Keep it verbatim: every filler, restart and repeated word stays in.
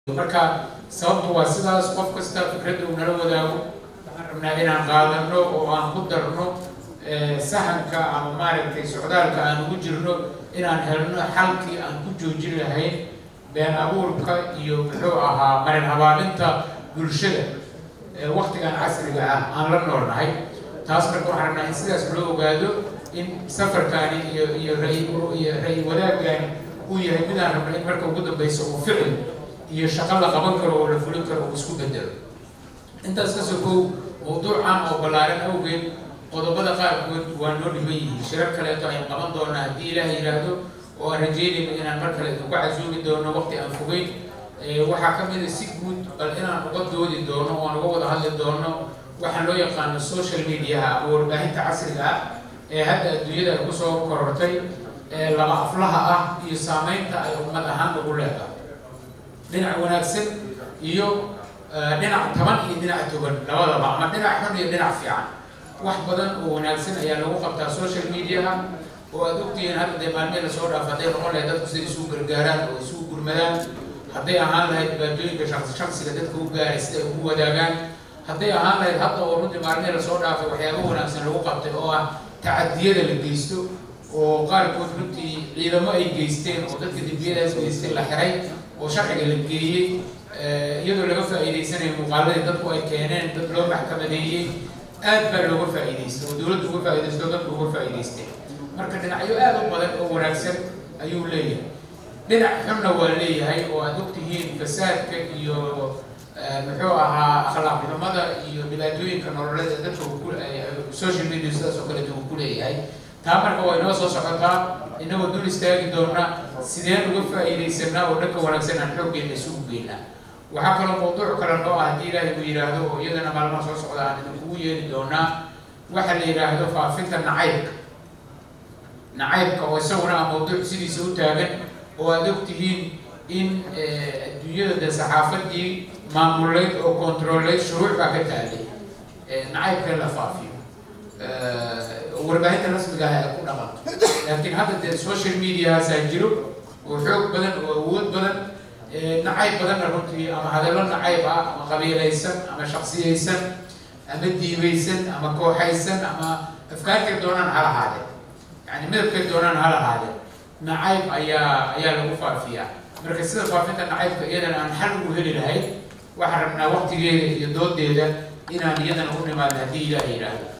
marka sababtu waa sidaas qof kasta fikrada uu nala wadaago waxaan rabnaa inaan qaadano oo aan ku darno sahanka ama maaragtay socdaalka aan ugu jirno inaan helno xalkii aan ku joojin lahayn been abuurka iyo muxuu ahaa marin habaalinta bulshada waqtigan casriga ah aan la noolnahay taas marka waxaan rabnaa in sidaas loo ogaado in safarkaani iyo iyo ra'yi wadaagani uu yahay midaan rabna in marka ugu dambeysa uu ficil iyo shaqo la qaban karo oo la fulin karo oo isku bedelo intaas ka sokow mawduucan oo ballaaran awgeed qodobada qaarkood waa noo dhiban yihiin shirar kaleeto ayaan qaban doonaa haddii ilaaha yidhaahdo oo aan rajeynayno inaan mar kale idinku casuumi doono waqti aan fogeyn waxaa ka mid a si guud bal inaan uga doodi doono oo aan uga wada hadli doono waxaan loo yaqaano social mediaha ama warbaahinta casriga ah ee hadda adduunyada ay kusoo korortay laba aflaha ah iyo saameynta ay ummad ahaan ugu leedahay dhinac wanaagsan iyo dhinac taban iyo dhinac togan labadaba ama dhinac xun iyo dhinac fiican wax badan oo wanaagsan ayaa lagu qabtaa social mediaha oo aad ogtihiin hadda dee maalmihii lasoo dhaaf hadday noqon lahayd dadku siday isugu gargaaraan oo isugu gurmadaan hadday ahaan lahayd dhibaatooyinka shaqsi shaqsiga dadka u gaaray siday ugu wadaagaan hadday ahaan lahayd hadda oo runtii maalmihii lasoo dhaafay waxyaabo wanaagsan lagu qabtay oo ah tacadiyada la geysto oo qaarkood runtii ciidamo ay geysteen oo dadka dembiyadaas geystay la xiray oo sharciga la geeyey iyadoo laga faa'iideysanayo muuqaaladii dadku ay keeneen dad loo maxkamadeeyey aad baa looga faa'iideystay oo dowladdu uga faa'iideysto dadku uga faa'iideystay marka dhinacyo aad u badan oo wanaagsan ayuu leeyahay dhinac xunna waa leeyahay oo aad ogtihiin fasaadka iyo muxuu ahaa akhlaaq xumada iyo dhibaatooyinka nololeed ee dadka social media sidaas oo kaleeto uu ku leeyahay taa marka waa inoo soo socotaa inagoo dul istaagi doona sideen uga faa'iidaysanaa oo dhanka wanaagsan aan xooggeena isugu geynaa waxaa kaloo mawduuc kale noo ah haddii ilaahay uu yidhaahdo oo iyadana maalmaha soo socda aan idinkugu yeeri doonaa waxa la yidhaahdo faafinta nacaybka nacaybka oo isaguna ah mawduuc sidiisa u taagan oo aad ogtihiin in adduunyada dee saxaafadii maamuleyd oo controleyd shuruuc baa ka taalay nacaybka in la faafiyo warbaahinta rasmiga ah ay ku dhaqanto laakiin hadda dee social mediahaasaa jiro oo xoog badan oo awood badan nacayb badanna runtii ama hadallo nacayb ah ama qabiilaysan ama shaksiyaysan ama diibaysan ama kooxaysan ama afkaartay doonaan ha lahaadeen yani midabkay doonaan ha lahaadeen nacayb ayaa ayaa lagu faafiyaa marka sida faafinta nacaybka iyadana aan xal ugu heli lahayd waxaan rabnaa waqtigeeda iyo doodeeda inaan iyadana u nimaadno haddii ilaaha yidhaahdo